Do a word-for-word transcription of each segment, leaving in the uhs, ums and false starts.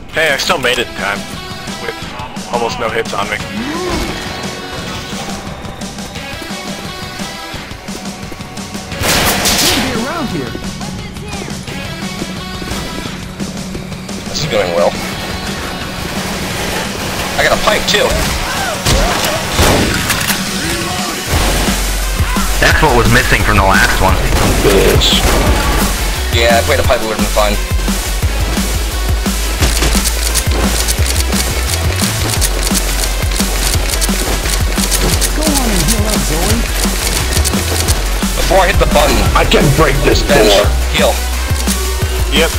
Hey, I still made it in time, with almost no hits on me. Can't be around here. This is going well. I got a pipe too. That's what was missing from the last one. Bitch. Yeah, if we had a pipe, it would have been fun. Go on and heal up, Zoe. Before I hit the button, I can break this bench, door. heal. Yep.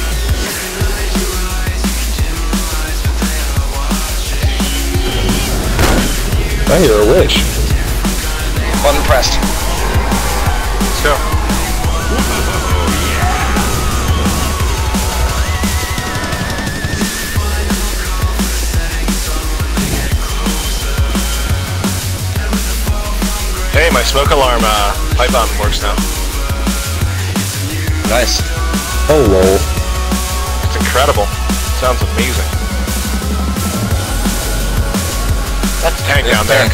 I hear a witch. Button pressed. Let's go. Hey, my smoke alarm uh, pipe bomb works now. Nice. Oh lol. It's incredible. Sounds amazing. That's a tank down there. Tank.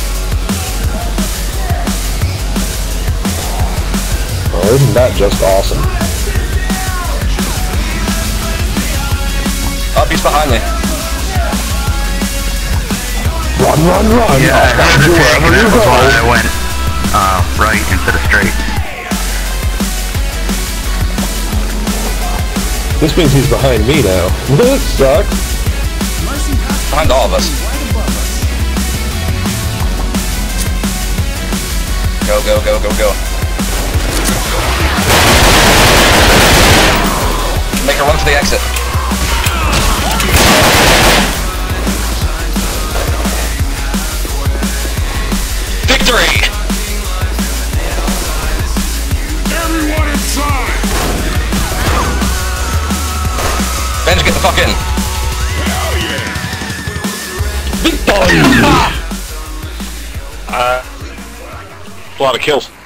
Oh, isn't that just awesome? Up, he's behind me. Run, run, run! Yeah, I I'll heard find the you tank, and wherever that you was why I go. went uh, right instead of straight. This means he's behind me now. This sucks. Mercy has Behind all of us. right above us. Go, go, go, go, go. Make a run for the exit. Victory! Everyone inside! Benj, get the fuck in. Hell yeah! Uh, a lot of kills.